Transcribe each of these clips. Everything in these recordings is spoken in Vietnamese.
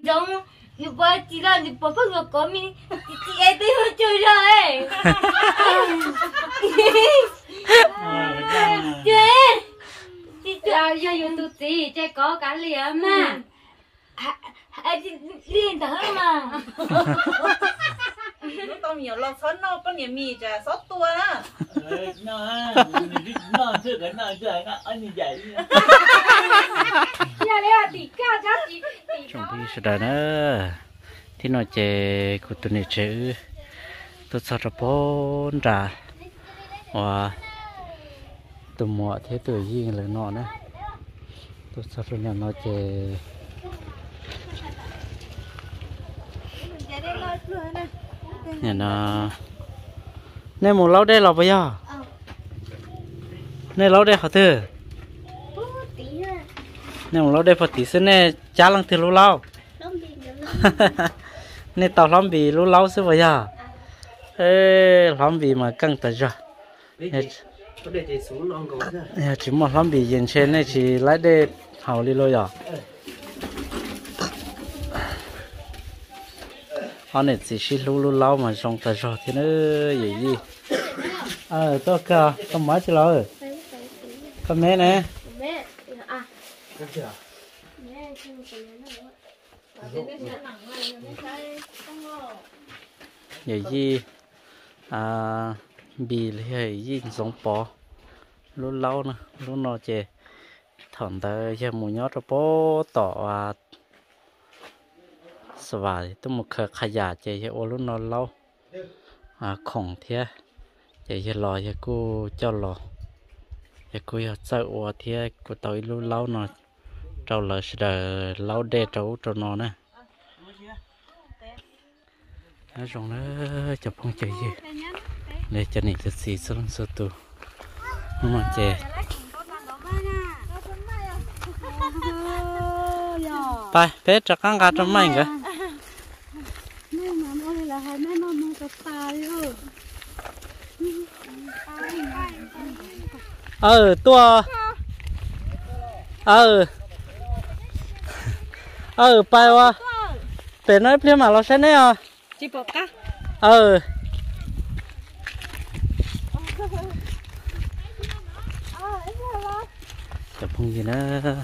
giống như ba chỉ là như ba phước ngọc có mình chị em tới hơi chơi rồi chơi chị chơi giờ dùng tụt gì chơi có cả liền mà liền thở mà nó tao nhiều lo sót nó có nhiều mì chả sót tua đó nó chưa cái nào chơi nó anh như vậy chuẩn bị sẽ đợi nữa thì nó chơi của tụi này chơi tôi sao cho bốn ra và tụi mọ thế tụi gì là nó nữa tôi sao cho nó chơi nè nó nè một lâu đây là bao giờ nè lâu đây họ thử nè một lâu đây phải tí xin nè cha lăng thử lâu lâu nè tao lắm bị lâu lâu xíu bao giờ ê lắm bị mà căng tới rồi nè chỉ một lắm bị diện trên này chỉ lấy để hậu đi lâu rồi anh ấy chỉ xí lú lâu mà trong tay rồi thì nó gì tôi cả con má chứ lo con mẹ nè gì bị hay gì giống bò lú lâu nè lú nó chè thằng ta giờ mùi nhót cho bò tỏ sài tôi một khởi giả chạy cho ô lúc nó lâu khổng thế chạy cho lò cho cô cho lò cho cô sợ ô thế cô tới lúc lâu nó trâu lợn sẽ lâu đê trâu cho nó nè nó rong nó chụp không chạy gì để cho nên cái gì xuống số tu nhưng mà chạyไปเพชรจะกังกาทำไมกันตัวไปวะเป็นน้อยเพียงมาเราใช้เนี่ยจีบกะจะพุ่งgì nữa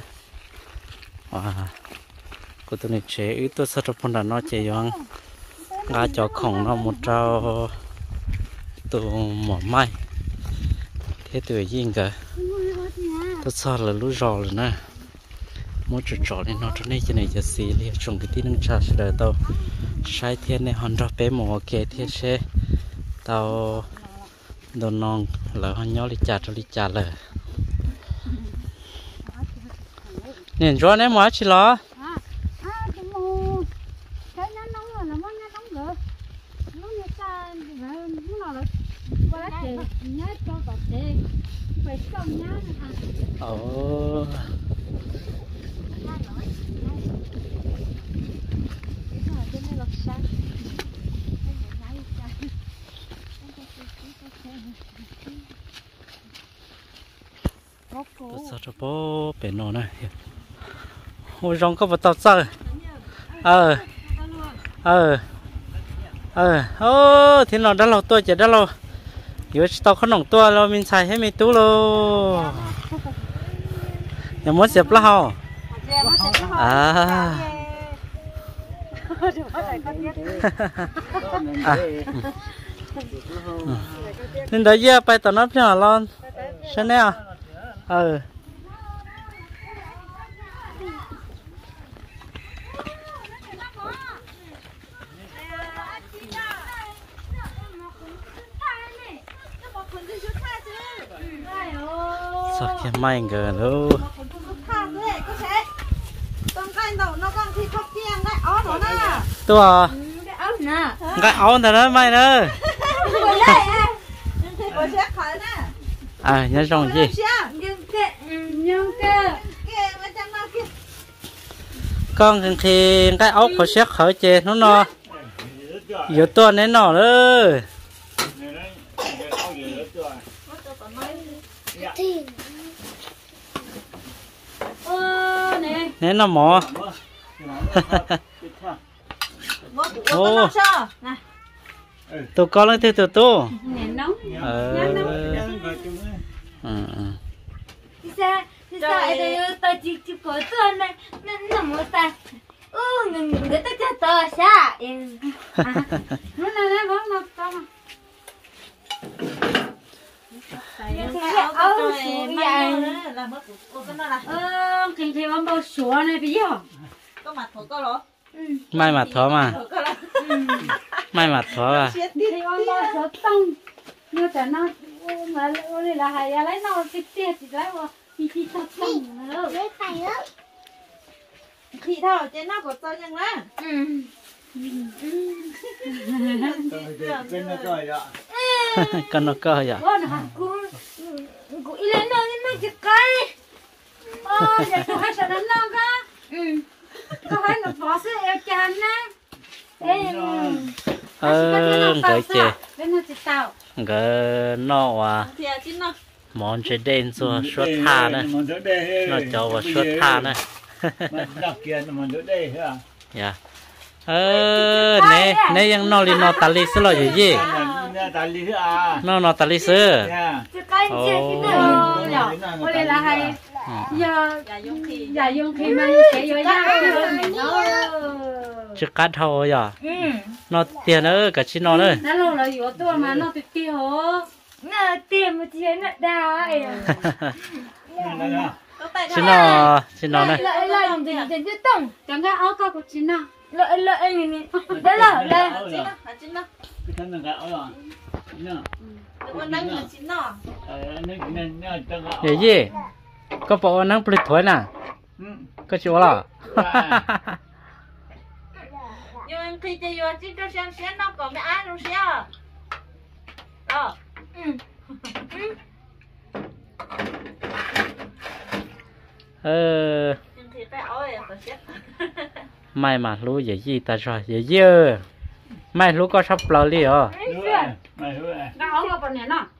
cô tôi này chế ít tôi sợ phong đàn nó chế young gà chó khổng nó một trâu tụ mỏ mai thế tuổi gì cả tôi sợ là lú rò rồi nè muốn chuột trò lên nó cho nên cái nàyจะxì liền trồng cái tí nâng trà sẽ đợi tao sai thiên này hòn đỏ bé mỏ kề thiên xe tao đồ non là hòn nhỏ li chả là nên cho nên mà chỉ lo sao cho bố bể nổ này ôi rong có vật tao sao thì nó đã lâu tôi chỉ đã lâu giờ tao không nòng tôi lo mình xài hết mình tú luôn nhà muốn xếp lá hò nên đấy giờ bay tao nó phía nào lon xem nè sao cái may gần luôn tua cái áo này nó may nữa nhớ trong gì con thì cái áo của xét khởi chè nó giờ tua nên nó nữa nên nó mỏ con lo cho nè tôi có lấy theo tôi nè nóng thì sao ấy tao chỉ có tôi này nó một ta người ta cho tao sao nó nó tao kinh tế ông bao số này bây giờ có mặt thổ có rồi mai mặt thỏ mà mai mặt thỏ à thì ông bao số tông như thế nó mà lấy là hay lấy nó cái tiền thì lấy vào thì tao tông nữa lấy phải nữa thì thảo trên nó có cho nhưng á Cái nó coi đó. con nó cơ vậy cô lấy nó chỉ cái giờ tôi hay sợ nó cơ tôi hay nó bỏ sữa eo chán nè cái chị bên nó chỉ tao cái nó à thì chín nó món chế đen cho suốt tha nữa nó cho vào suốt tha nữa Đặc kia mà đỡ đây hả? dạ nèยังนอลินอตาลิสlo gì Ta lý à? nó tาลิส chỉ cái gì nữa có lẽ là hay giờ giờ dùng khi mà sẽ vô nhà nó chứ cắt thôi à nó tiền nữa cả chi nó nữa nó là vô tôi mà nó tự tiêu nó tiền một tiền nó đào ấy chi nó này lại tiền chứ tổng chẳng cái áo cao của chị nào lợi này này đó là chín nó Cái thân là gạo rồi. Nè. con nắng là chín nó vậy gì có bộ nắng bịch thổi nè có chỗ là nhưng khi chơi vô chỉ cho xem nó còn cái ai đâu xem đó nhưng thì phải ơi phải xem mai mà lú vậy gì ta rồi vậy gì mai lú có sắp lò li à Mày hứa à? nó áo vào này nó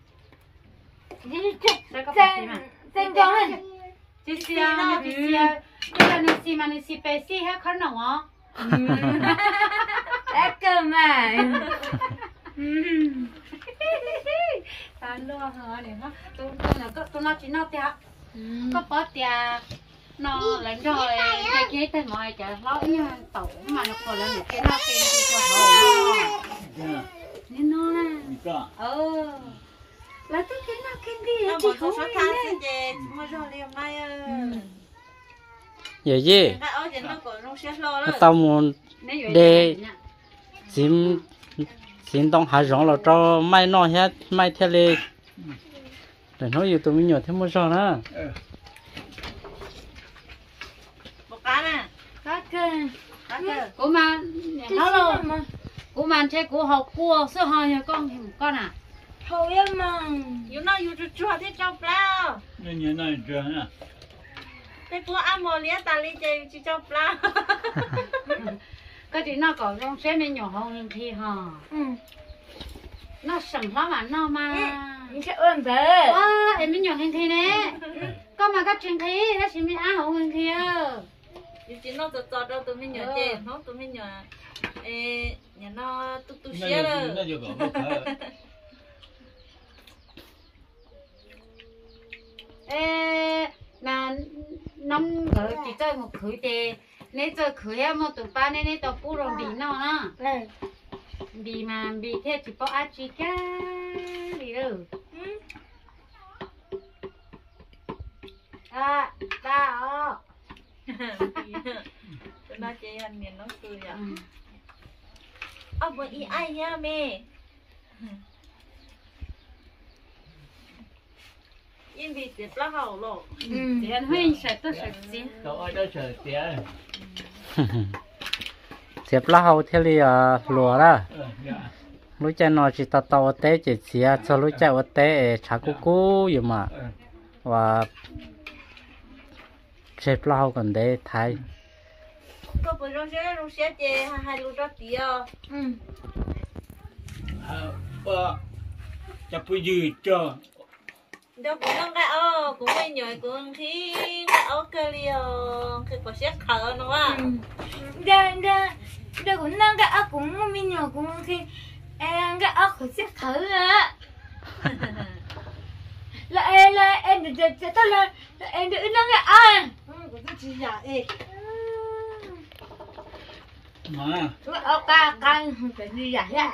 sen con này chị xia cái là nè xi bé xi hết khăn nồng á ép cơ mà tan lo hả này nó tôi nó chỉ nó tiệt có bớt tiệt nó lên rồi cái tay mọi chả lo như tẩu mà nó còn là một cái nó tiền thì cho họ nên nó là là tôi cái nó kinh đi nó một số tháng sẽ về mà rồi liền ngay vậy gì cái áo trên nó còn không xếp lo nữa tao muốn để xin đông hải rong là cho mai nó hết mai theo lệ để nói yêu tụi mình nhiều thêm một số nữa một cá nè cá cơ của mà nó luôn của mà chơi của học cua sữa hoi con à thôi em mà yêu nó yêu chua thế trong plau Nên như này chưa nè. thế của ăn mồi lía ta đi chơi chỉ trong plau cái gì nó còn trong xe mình nhỏ hơn thì hả nó sẵn lắm mà nó mà mình sẽ ơn thế em mình nhỏ hơn thì nè con mà các chuyện thế nó chỉ mình ăn hậu hơn thì chỉ nó cho đâu tụi mình nhỏ chơi nó tụi mình nhỏ nhà nó tu xía rồi Nó vừa có một thở. là năm rồi chỉ chơi một khử thì nếu chơi khử em một tụi ba nên tao phụ rồi bị nó bị mà bị thế chỉ có ăn chỉ cá đi rồi ta tụi nó chơi ăn miền nó cười à bữa ý ai nha mẹ yên bị tiếp lá hậu lộ thì anh huynh sẽ tôi sẽ gì Cậu ơi đó sợ tía. xếp lá hậu theo lì lúa đó lúa chạy nó chỉ tao té chỉ xía cho lúa chạy ở té chả cú vậy mà và xếp lá hậu còn để thay có bữa rong xe chơi hai lúa đó tía Chả phải gì cho. đâu cũng đang cái cũng hay nhồi cũng khi cái cơ liều cái có xe khờ nó à ra đây cũng năng cái áo cũng mình nhỏ cũng khi em cái áo cũng sẽ thử á là em được tao là em được năng cái áo của tôi chỉ giả ê Mà. ca phải đi giả nha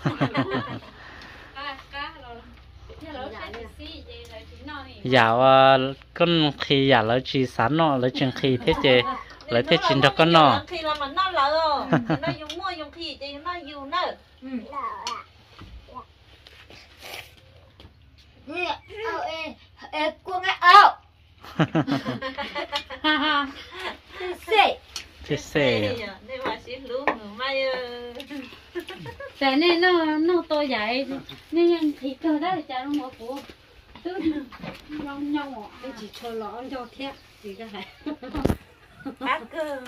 dạo con khi giả lỡ chi sán nọ lỡ chừng khi thế chế lỡ thế chín cho con nọ khi là mình nó lỡ nó dùng mua dùng khi thì nó dùng nữa cô nghe áo xì thế xe đây mà xí lú người mai thế nên nó to dài nên thì cơ đó là cha nó mua của nhau nhau cái chỉ cho lọ cho thép gì cái này ác cơ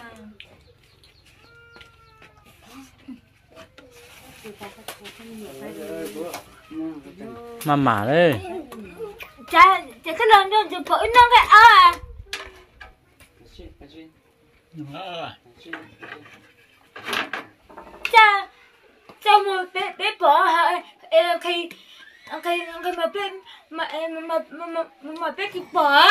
mà đấy cha cái lần đó chụp phổi nó cái à cha mua bé bỏ khi mà bé thì bỏ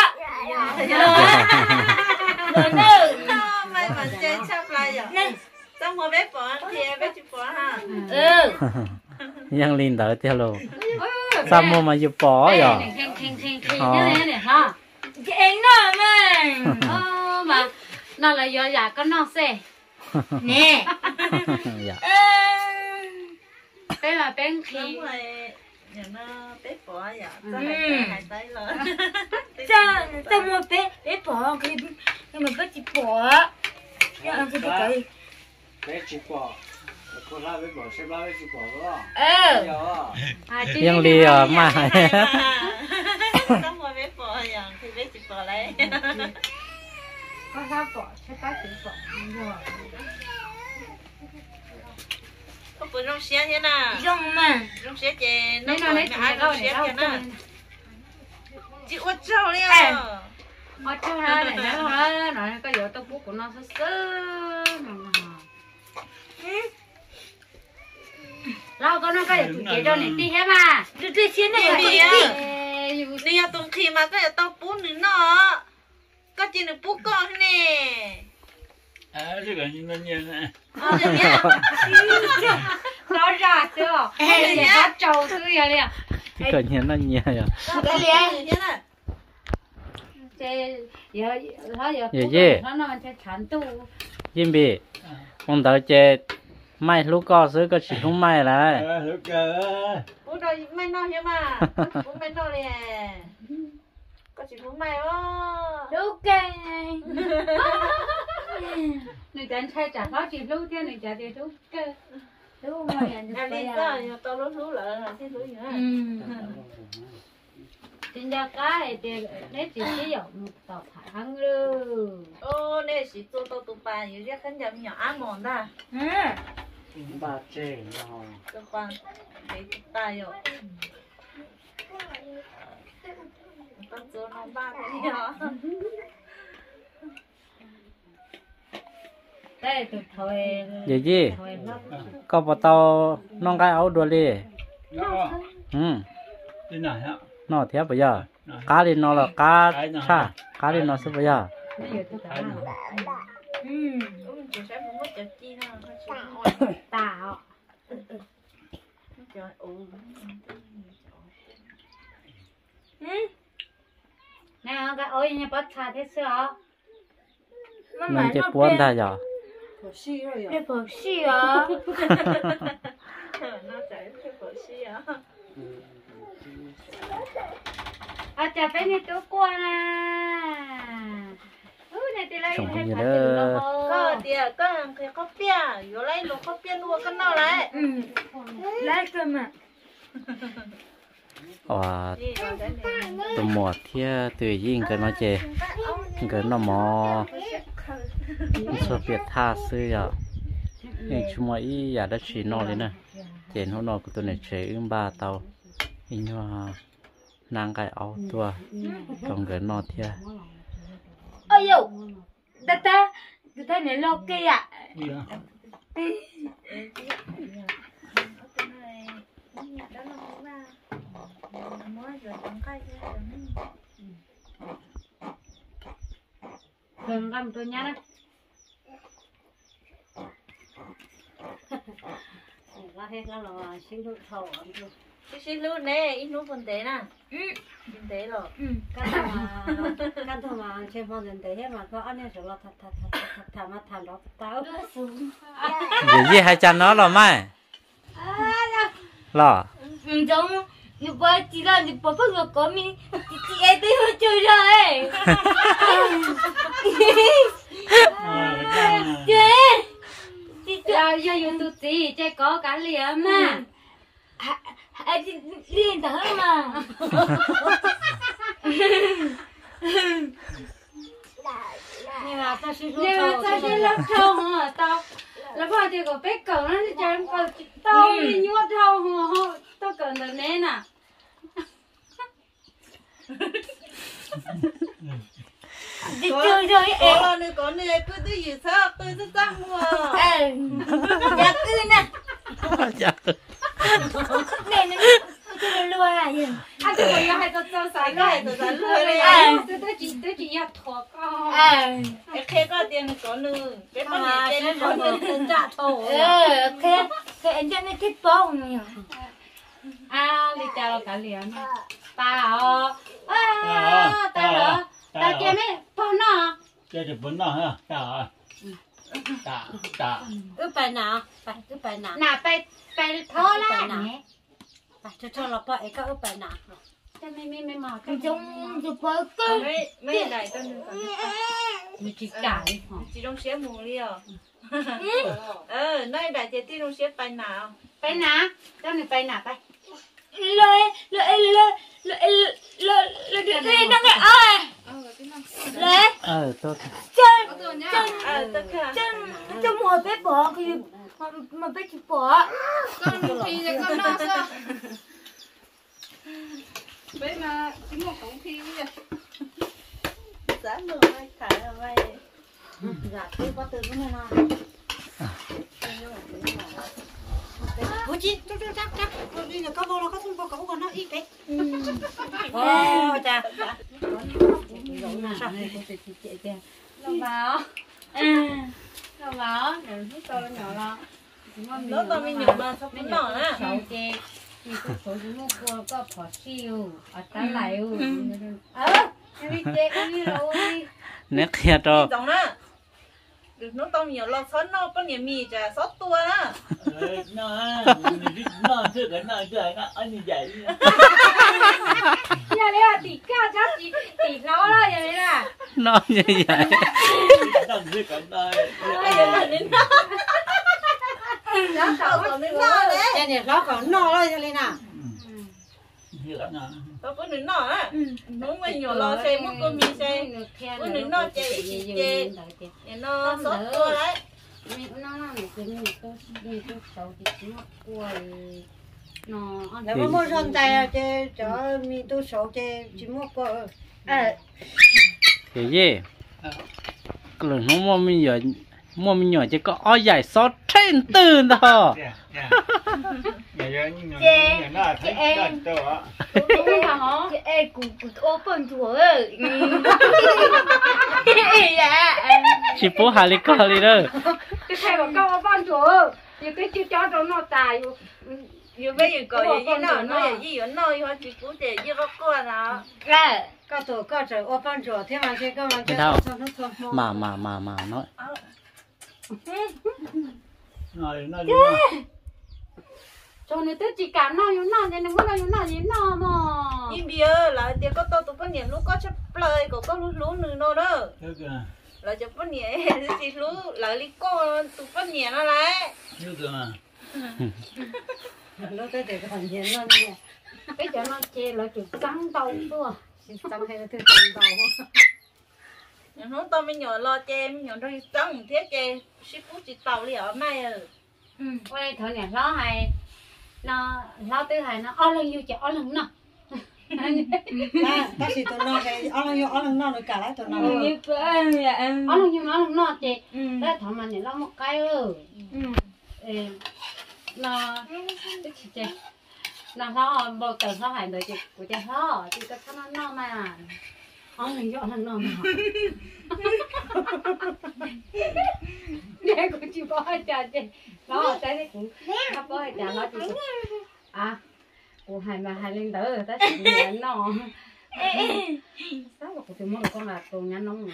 rồi nữa mày mà chơi sắp lại rồi xong mua bé bỏ thì bé chỉ bỏ ha ยังลินเต๋อเตียวโลซ้ำมาอยู่ปอเหรอ này ha cái anh nó mà nó là do giả con nó xe nè cái mà bên khi nhà nó bé bỏ vậy hai tay rồi sao mua bé bỏ khi mà bé chỉ bỏ cái cái Bé chỉ bỏ. Cô la bé bỏ, xe la bé chỉ bỏ đó. ยังลีอ่ะมา xong rồi bé bỏ vậy thì bé chỉ bỏ lấy có sao bỏ sẽ có chữ bỏ có bữa rong xe thế nào rong mà rong xe chè nó nó lấy ai rong xe thế nào chị út trâu đi à ở chỗ đó này nó cái giờ tao bút của nó sơ lâu có nó cái chủ chế cho này tí hết mà đi xe này đi à tụng thì mà cái tao bút nữa nó có chỉ được bút con thế nè Cái này như này. nó ra chưa để nó trâu thứ gì vậy cái cờ nhiên nó nhẹ rồi cái gì thế này nó sẽ chán tu Jim bị con tớ chơi mai lúc có sữa có chỉ không mai lại Lúc cơ. bút rồi mai no chứ mà bút mai no nè có chỉ bút mai đó ok người ta thay trả nó chỉ lúc thế người ta thì lúc cơ lúc mà em đi sao tao lú lại là cái lú nữa tin ra cái thì nếu chỉ sử dụng một tàu thẳng luôn ô nè chỉ做到都办有些很小nhỏ ăn mòn da Ba chê rồi. cơ quan để tay rồi con số nó ba cái nhỏ đây từ thời vậy gì thời nó có bao tao non cái áo đuôi đi Đó. Đi này á. nó thế bây giờ cá đi nó là cá cha cá đi nó sẽ bây giờ nó giờ tôi cả chỉ sẽ muốn mất chợ chi nào tạo trời nè cái ôi nhà bắt thà thế sao mình chỉ buồn thôi giờ để bớt xí à nó chạy để bớt xí à à chả phải nghe tôi qua nè này thì lấy Trồng cái gì hai đó. có tiền có cái có bia rồi lấy lúa có bia lúa cái nào lấy lấy cơ mà tụi mùa thia tùy yên cái nó chè cái nó mò số biệt tha sư giờ nhưng chúng mày giờ đã chỉ nó lên nè chè nó nó của tụi này chè ba tàu in hoa nàng cái áo tua còn cái nó thia ôi dồi ta này lo kia à đừng làm tôi nhá đó là hết là xin được thầu xin luôn nè ít nút phần tế nè phần tế rồi căn thầu mà trên phong dân tế hết mà có anh em là thật mà thằng đó tao vậy gì hai cha nó là mai là giống như vậy chỉ là như bố người có mình chị em tới hơi chơi rồi chơi giờ tụi chị chơi có cả liền mà liền thở mà nhưng mà tao xin lúc thâu hả tao là bao giờ có biết cầu nó đi chơi cầu tao đi nhua thâu hả tao cần được nè nè đi chơi rồi em có nơi cứ đi gì sao tôi rất răng mà dạ cứ nè dạ nè nè tôi lừa à gì anh tôi còn hay tôi xài này tôi dán lưỡi đây tôi chỉ nhặt thọ con cái khe có tiền có nư cái con này tiền có nư tiền trả thọ cái anh cho nên thích bông nhỉ đi chào cả liền tao tao chơi mấy con nó chơi được bốn nào hả tạ bài nào bài thô lá nè cho là bài có bài nào cho mấy mò cái giống chụp bơ cơ mấy này tôi mình chỉ cài chỉ trong xé mù đi nơi đại chỉ trong xé bài nào cho này bài nào bài lời đi nó cái lời tốt chân một bé bỏ thì mà bé chụp bỏ con thì con nó sao bé mà chỉ một cổng thi bây giờ giá mười mai thải là mai dạ tôi có từ cái này nào bố chị chắc bây giờ có vô là có không có cậu còn nó ít đấy cha Long báo đừng thấy tôi nhỏ lo nó tao mới nhỏ mà sao cũng nhỏ á xấu chê thì tôi số chúng mua qua có phở siêu ở ta lại em đi chê có như rồi nét kia cho giống đó được nó tao nhiều lo sót nó có nhiều mì chả sót tua á nó chưa cái nào chơi nó anh như vậy nhà đấy là tỷ cao chắc tỷ nó đó nhà đấy là nó như vậy nó chưa cái nào nó còn đến no đấy nhà này nó còn no đó cho nên nào tao có đến no á nó mới nhiều lo xem mất con mì xem có đến no chơi chơi nó sót tua đấy nó cái mình tôi đi tôi xấu thì chỉ một quầy nó nếu mà mua son tay chơi cho mình tôi xấu chơi chỉ một quầy cái gì rồi nó mua mình nhỏ chứ có ói dài sót trên từ đó em cũng open tuổi chỉ bố hà lý có lý đó cái thay vào câu con chúa thì cái chú chó nó tài dù bây giờ có gì nó là gì nó hoa chỉ cú để gì có con nào có tổ ô pan chỗ thế mà chơi có mà chơi mà nói nó cho nên tôi chỉ cảm nó nên nó gì nó mà nhưng bây giờ là tiền có to tụi con nhện lúc có chấp lời của con lú nữa nó đó là cho con nhện thì lú là lý con tụi con nhện nó lại nó tới để cái thằng hiền nó nè cái cho nó chê là chụp trắng đầu luôn trắng hay là thứ trắng đầu nó to mới nhỏ lo chê mới nhỏ rồi trắng thiết chê ship phút chỉ tàu đi ở mai quay thở nhẹ nó hay nó tới hay nó o lần như chợ o lần nó bác sĩ tụi nó cái o lần nó rồi cả lại tụi nó o lần như nó chê đấy thằng mình thì nó một cái nó chị nó bao tờ nó hành rồi chị của chị nó chị có nó mà ông hình dọn thằng nó mà nghe của chị có hai trà chị nó tới đây cũng nó có hai trà nó chị à của hai mà hai lên tới tới chị nhận nó sao mà của chị muốn con là tôi nhắn nóng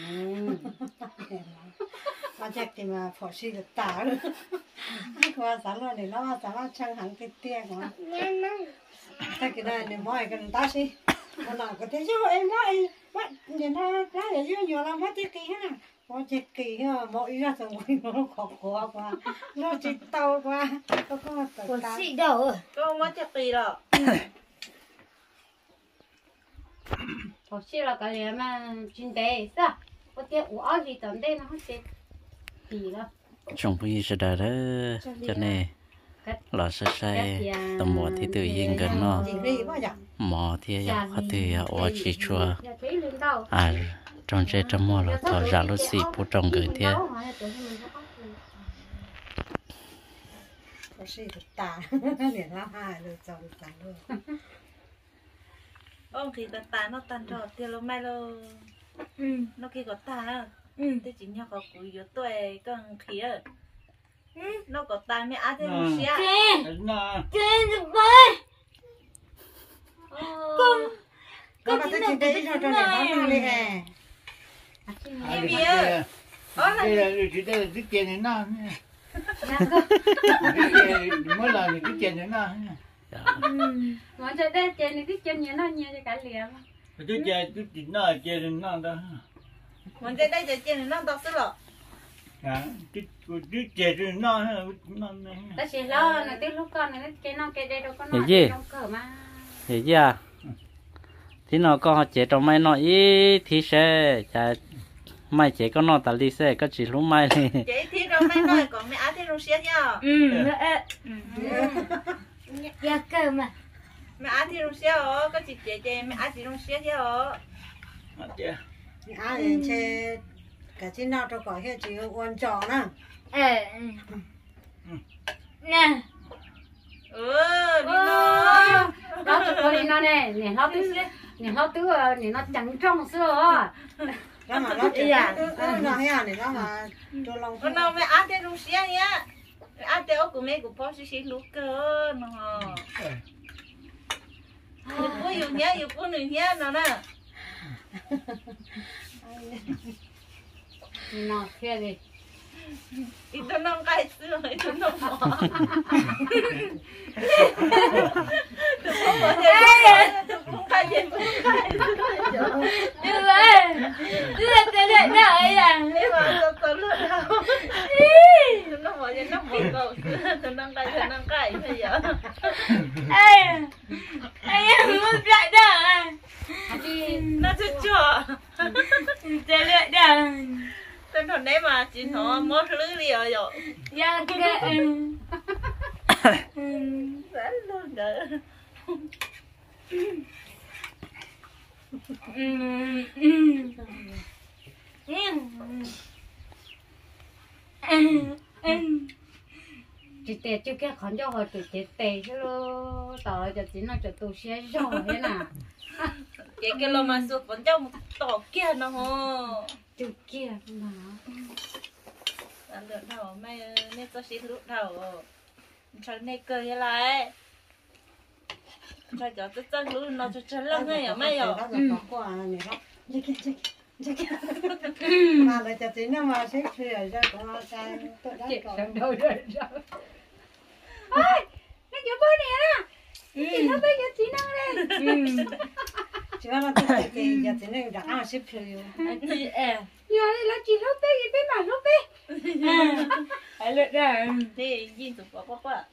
mà chắc thì mà phò xí được tả rồi qua sáng rồi để nó sáng chân hẳn cái tia của cái này để mọi cái ta xí mà nào có thể cho em mất nhìn nó ra để cho nhiều lắm mất tiết kỳ hết à có tiết kỳ mọi ra rồi nó khó quá nó chỉ tàu quá có Của xị đâu có mất chắc gì đâu Có xí là cái này mà chuyên đề sao có thể uống gì tầm đây nó không thể gì đâu trong bây giờ đó cho nên là sẽ sai tầm một thì tự nhiên gần nó mỏ thì có thể ở chỉ chua à trong chơi trong mỏ là thọ ra lúc xì bút trong người thế phò xí được tả để nó hai rồi chồng tả luôn ông thì tàn nó tàn trò tiền lo mai lo nó kia có tàn á thế chỉ nhau có cùi vô tuổi con khía nó có tàn mới ăn thêm một xíu Trên được bay con có thể chỉ để cho này nó lên hè em bia đây là chỉ đây là cái tiền này nó mới làm cái tiền này nó mà giờ đây trên này cái chân như nó như cả liền cái tiền nó tiền nó đó mình trên đây tiền nó đọc sức rồi cái tiền nó ta chỉ lo là cái lúc con này cái nó cái đây đâu có nói trong cửa mà vậy chứ à thì nó có chế trong mai nó ý thì sẽ chả mai chế có nó tali sẽ có chỉ lúc mai thì chế thì đâu mai nói còn mẹ ăn thêm một xíu nhá dạ cơ mà mẹ ăn thêm một xíu có chỉ chế mẹ ăn thêm một xíu chứ thì chơi cái gì nào cho có cái chỉ quan trọng nè nè đi nó đó tụi con đi nó này nè nó tứ nè nó trắng trong xưa nó mà nó chỉ nó hea này nó mà cho lòng con nào mẹ ăn thêm một xíu nhá ăn thêm của mẹ của bố xí lú cơ nó có nhiều nhá nhiều con nữ nhá nó nè nó kia đi itu nong kai sữa itu nong mò itu cũng kai gì cũng kai đưa lên đưa lên đây à nhưng mà tôi lừa đâu itu nong mò gì nong mò cầu itu nong kai bây giờ em muốn lại đâu nó chưa chưa để lại đâu tên thằng đấy mà chỉ nó mất lưới đi rồi dạ cái rất luôn đỡ chị tè chưa cái khẩn cho họ tụi chị tè chứ lo tao cho chị nó cho tụi xe rồi thế nào cái lo mà sụp vẫn trong một tổ kia nó hồ tụi kia mà ăn được đầu mày nên tôi xí lúc đầu cho nên cười lại cho tôi chân lúc nó cho lưng ấy ở mày rồi nó có này nó mà lại cho tí nó mà xếp sửa ra của nó sai tôi đã có đâu rồi ôi nó chỗ bố nè nè chị nó bây giờ chị nó đây chứ nó cái giờ tí nó đã xếp sửa giờ đây là chị lúc bé mà lúc bé phải lượt ra thì nhìn tụi quá quá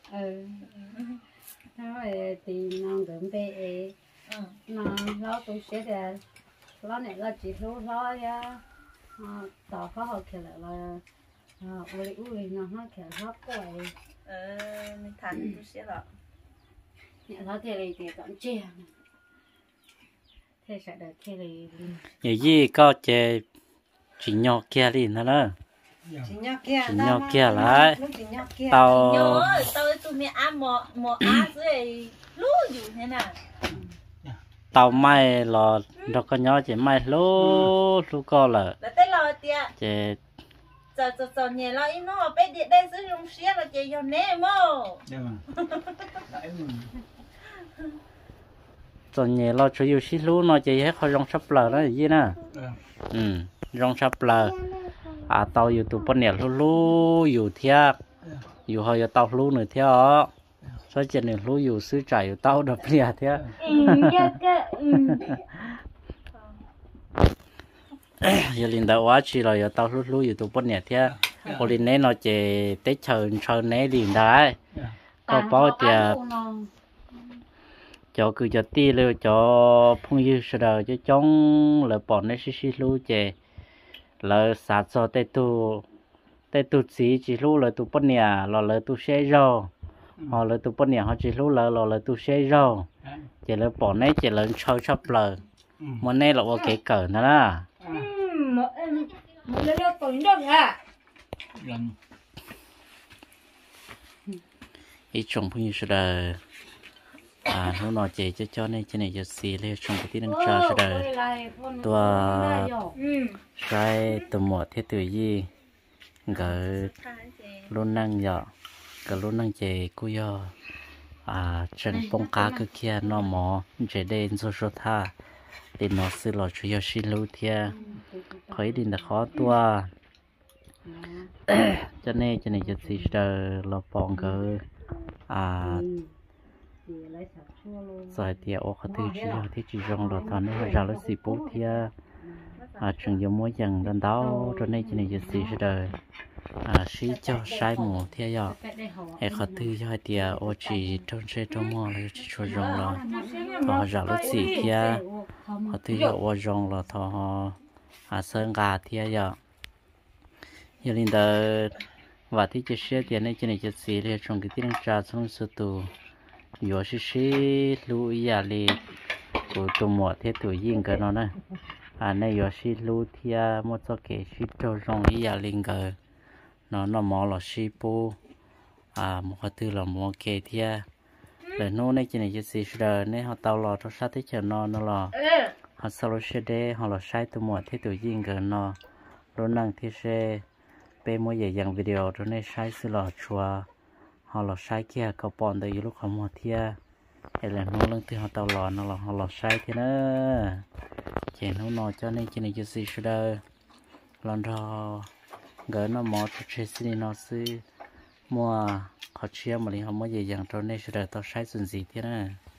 rồi thì nó gửi bé nó tụi sẽ là nó này là chị lúc nó ya tao có học kiểu là uli nó kiểu nó cái mình thằng tụi sẽ là nó thế thì tận chè thế sẽ được thế thì vậy gì có chế chỉ nhỏ kia đi nữa đó chỉ nhóc kia chỉ nhóc kia lại tàu nhớ tao tụi mẹ ăn mò á rồi lú dù thế nào tàu mai là đâu có nhớ chỉ mai lú lú co là là tên là tiệt chỉ giờ nhẹ là ít nó bé điện đây sử dụng xe là chỉ dùng nè mô cho nhẹ lo chủ yếu xí lú nó chỉ hết khỏi rong sắp lờ đó gì nè rong sắp lờ à tàuอยู่ตัวปนเนี่ยลูอยู่เทียอยู่เขาอยู่เตาลูหนึ่งเทีย所以这里路有时在有到的不了的。giờ linh đạo quá chỉ là tao lúcอยู่ตัวปนเนี่ยที่พอลินเน่เราจะเตะเชิญเน่ลินได้ก็เพราะจะcho cứ cho tiเลยcho phong yêu sự đời cho trong là bọn nó xí lu chè là sát cho tê tu chỉ lu là tu pon nhà là tu xe rau họ là tu pon nhà họ chỉ lu là tu xe rau chè là bọn này chè là chơi chắp lờ món này là ok cỡ nữa là một lần nữa còn đâu hả ít trồng phong yêu sự đời nó nói chị cho nên cái này giờ xì lên trong cái tiếng cho sự đời tua sai từ một thế từ gì gỡ luôn năng giờ gỡ luôn năng chị cô yo chân bông cá cứ kia nó mỏ chỉ đến số tha để nó xử lo chủ yếu xin lưu thia khỏi đi là khó tua cho nên cái này giờ xì đời lo bông gỡ rồi thì ô khát thứ chỉ là thứ chỉ rong rồi thằng nó ra lấy xì bút thì chừng giống mỗi dần lần đó cho nên chỉ này giờ xì sẽ đời xí cho sai mùa thì giờ hệ khát thứ cho thì ô chỉ trong xe trong mùa là chỉ cho rong rồi thằng ra lấy xì thì khát thứ giờ ô rong rồi thằng sơn gà thì giờ linh đời và thì chỉ xe thì này chỉ này giờ xì là trong cái tiếng trà trong sự tù yo xí lu ya li của tụi mỏ thế tụi yên cái nó nè này yo xí lu thia một số cái xí trâu rong ya linh cái nó mỏ là xí po một cái thứ là một cái thia rồi nó này chỉ này chỉ xí rồi này họ tàu lò cho sát thế chờ nó là họ sau xe đê họ là sai tụi mỏ thế tụi yên cái nó rồi năng thế xe pe mỗi giờ dàn video cho nên sai xí lò chua họ là sai kia có bọn từ lúc họ mua thia hay là nó lần thứ họ tàu lò nó là họ là sai thế nữa chỉ nó nói cho nên chỉ này cho gì đó lần đó gỡ nó mò cho chơi xin nó xí mua họ chia mà liền họ mua gì dạng cho nên sẽ tao sai chuyện gì thế nữa